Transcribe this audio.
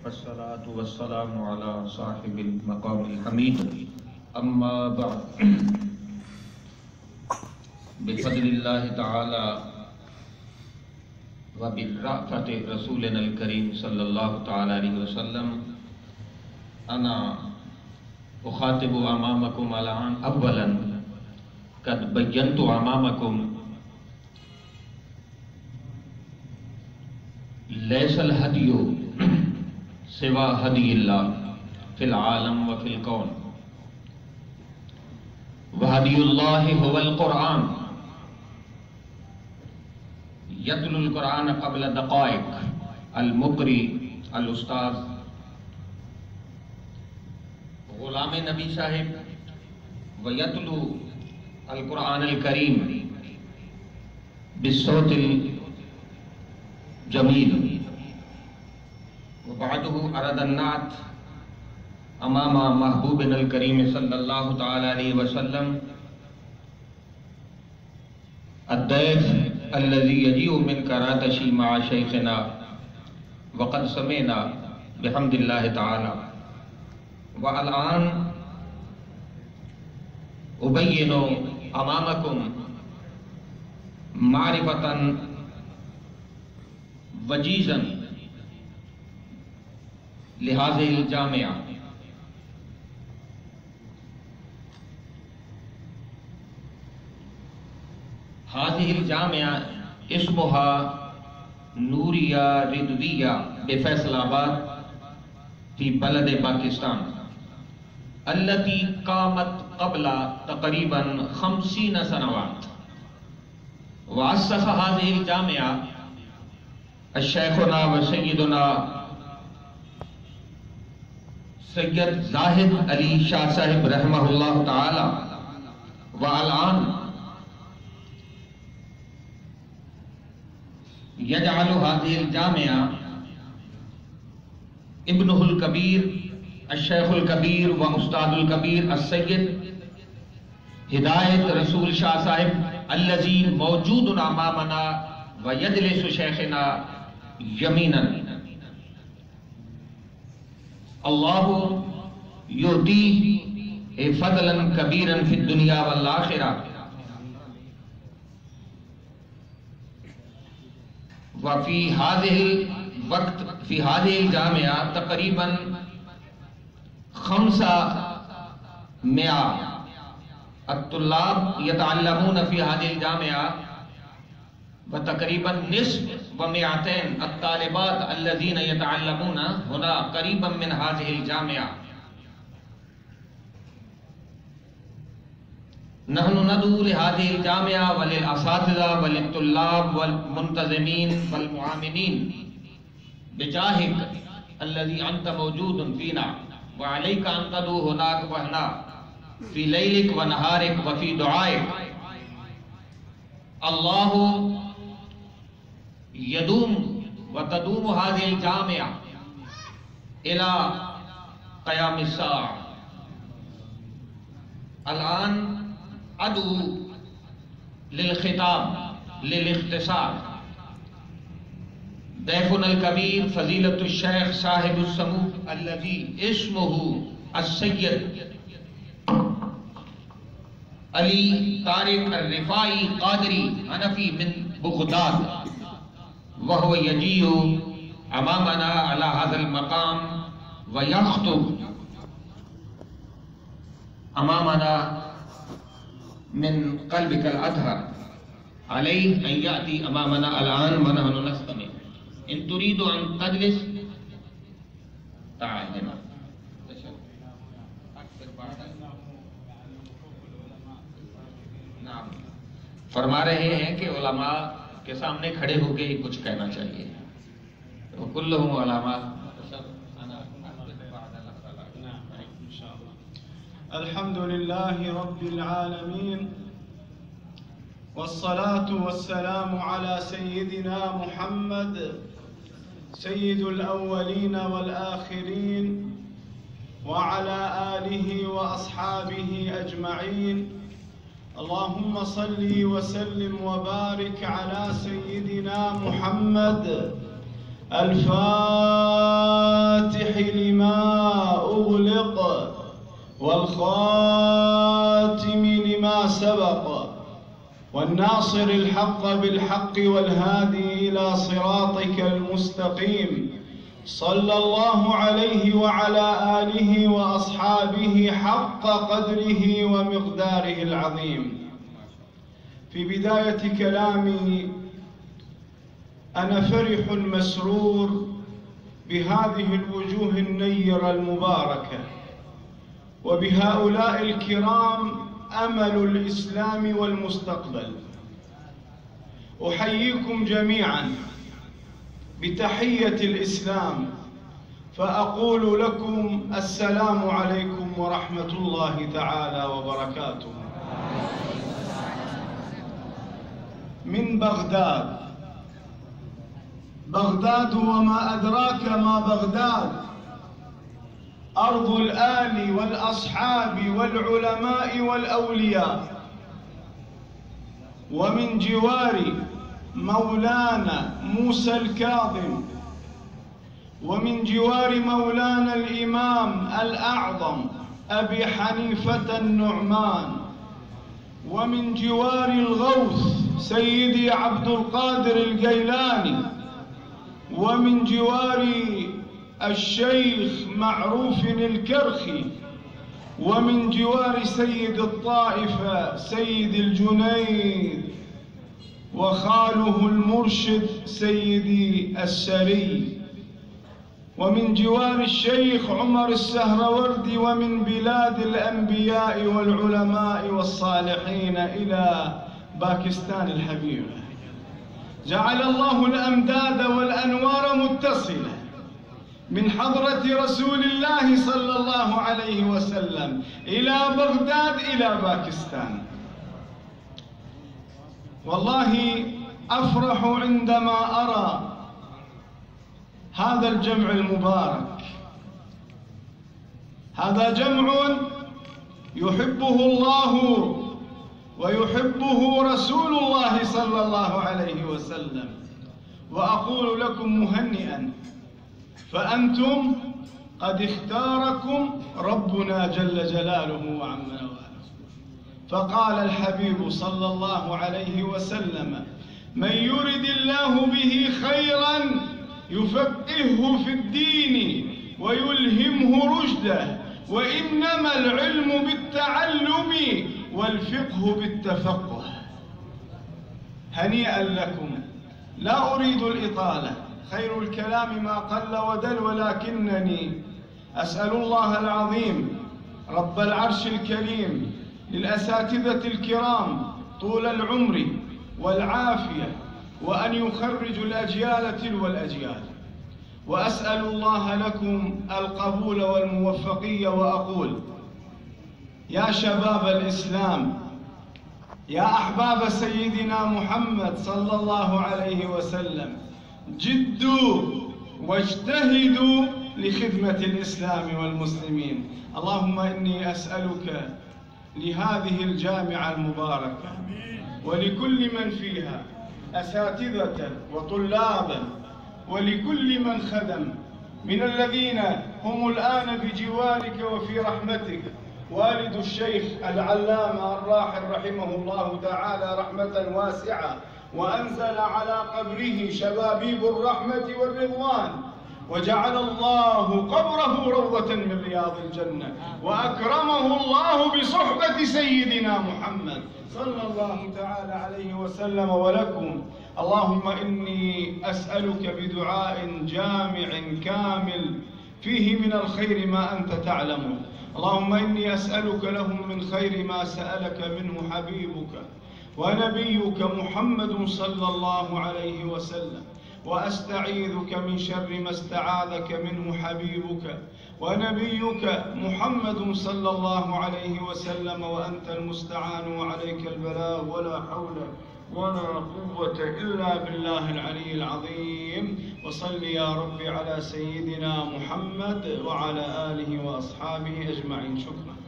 والصلاة والسلام على صاحب المقام الحميد أما بعد بفضل الله تعالى وبالرأفة رسولنا الكريم صلى الله تعالى عليه وسلم أنا أخاطب أمامكم الآن أولا قد بينت أمامكم ليس الهدي سوى هدي الله في العالم وفي الكون وهدي الله هو القرآن يتلو القرآن قبل دقائق المقری الأستاذ غلام نبی صاحب ويتلو القرآن الكريم بالصوت الجميل وبعده أرد النعت أمام محبوبنا الكريم صلى الله تعالى عليه وسلم الضيف الذي يجيء من كراتشي مع شيخنا وقد سمعنا بحمد الله تعالى والآن أبين أمامكم معرفة وجيزا لهذه الجامعة. هذه الجامعة اسمها نورية رضوية بفیصل آباد في بلد باكستان التي قامت قبل تقريبا 50 سنوات. وأسس هذه الجامعة الشيخنا وسيدنا سید زاہد علی شاہ صاحب رحمہ اللہ تعالی والآن يجعل هذه الجامعة ابنه الكبير الشيخ الكبير وأستاذ الكبير السيد ہدایت رسول شاہ صاحب الذي موجود امامنا ويجلس شيخنا يمينا. الله يؤتيه فضلا كبيرا في الدنيا والآخرة. وفي هذه الوقت في هذه الجامعة تقريبا 500 الطلاب يتعلمون في هذه الجامعة وتقريبا نصف و200 الطالبات الذين يتعلمون هنا قريبا من هذه الجامعة. نحن ندعو لهذه الجامعة وللأساتذة وللطلاب والمنتظمين والمعاملين بجاهك الذي أنت موجود فينا وعليك أن تدعو هناك وهنا في ليلك ونهارك وفي دعائك. الله يدوم وتدوم هذه الجامعة إلى قيام الساعة. الآن أدعو للخطاب للاختصار ضيفنا الكبير فضيلة الشيخ صاحب السمو الذي اسمه السيد علي طارق الرفاعي قادری حنفی من بغداد وهو يجيء أمامنا على هذا المقام ويخطب أمامنا من قلبك الأطهر. عليه أن يأتي أمامنا الآن ونحن نستمع. إن تريد أن تجلس تعال هنا. نعم فرما رہے ہیں کہ علماء کے سامنے کھڑے ہو کے ہی کچھ کہنا چاہیے. کلہم علماء. الحمد لله رب العالمين والصلاة والسلام على سيدنا محمد سيد الأولين والآخرين وعلى آله وأصحابه أجمعين. اللهم صل وسلم وبارك على سيدنا محمد. الفاتحة. والخاتم لما سبق والناصر الحق بالحق والهادي إلى صراطك المستقيم، صلى الله عليه وعلى آله وأصحابه حق قدره ومقداره العظيم. في بداية كلامي أنا فرح مسرور بهذه الوجوه النيرة المباركة وبهؤلاء الكرام أمل الإسلام والمستقبل. أحييكم جميعا بتحية الإسلام، فأقول لكم السلام عليكم ورحمة الله تعالى وبركاته. من بغداد. بغداد وما أدراك ما بغداد، أرض الآل والأصحاب والعلماء والأولياء، ومن جوار مولانا موسى الكاظم، ومن جوار مولانا الإمام الأعظم أبي حنيفة النعمان، ومن جوار الغوث سيدي عبد القادر الجيلاني، ومن جوار الشيخ معروف الكرخي، ومن جوار سيد الطائفة سيد الجنيد، وخاله المرشد سيدي السري، ومن جوار الشيخ عمر السهروردي، ومن بلاد الأنبياء والعلماء والصالحين إلى باكستان الحبيبة. جعل الله الأمداد والأنوار متصلة من حضرة رسول الله صلى الله عليه وسلم إلى بغداد إلى باكستان. والله أفرح عندما أرى هذا الجمع المبارك. هذا جمع يحبه الله ويحبه رسول الله صلى الله عليه وسلم، وأقول لكم مهنئا، فأنتم قد اختاركم ربنا جل جلاله وعم نواله. فقال الحبيب صلى الله عليه وسلم: من يرد الله به خيرا يفقهه في الدين ويلهمه رشده، وإنما العلم بالتعلم والفقه بالتفقه. هنيئا لكم، لا أريد الإطالة، خير الكلام ما قل ودل، ولكنني أسأل الله العظيم رب العرش الكريم للأساتذة الكرام طول العمر والعافية، وأن يخرج الأجيال تلو الأجيال. وأسأل الله لكم القبول والموفقية، وأقول: يا شباب الإسلام، يا أحباب سيدنا محمد صلى الله عليه وسلم، جدوا واجتهدوا لخدمة الإسلام والمسلمين. اللهم إني أسألك لهذه الجامعة المباركة ولكل من فيها أساتذة وطلابا، ولكل من خدم من الذين هم الآن بجوارك وفي رحمتك، والد الشيخ العلامة الراحل رحمه الله تعالى رحمة واسعة، وأنزل على قبره شبابيب الرحمة والرضوان، وجعل الله قبره روضة من رياض الجنة، وأكرمه الله بصحبة سيدنا محمد صلى الله تعالى عليه وسلم. ولكم اللهم إني أسألك بدعاء جامع كامل فيه من الخير ما أنت تعلم. اللهم إني أسألك لهم من خير ما سألك منه حبيبك ونبيك محمد صلى الله عليه وسلم، وأستعيذك من شر ما استعاذك منه حبيبك ونبيك محمد صلى الله عليه وسلم، وأنت المستعان وعليك البلاغ، ولا حول ولا قوة إلا بالله العلي العظيم. وصل يا رب على سيدنا محمد وعلى آله وأصحابه أجمعين. شكرا.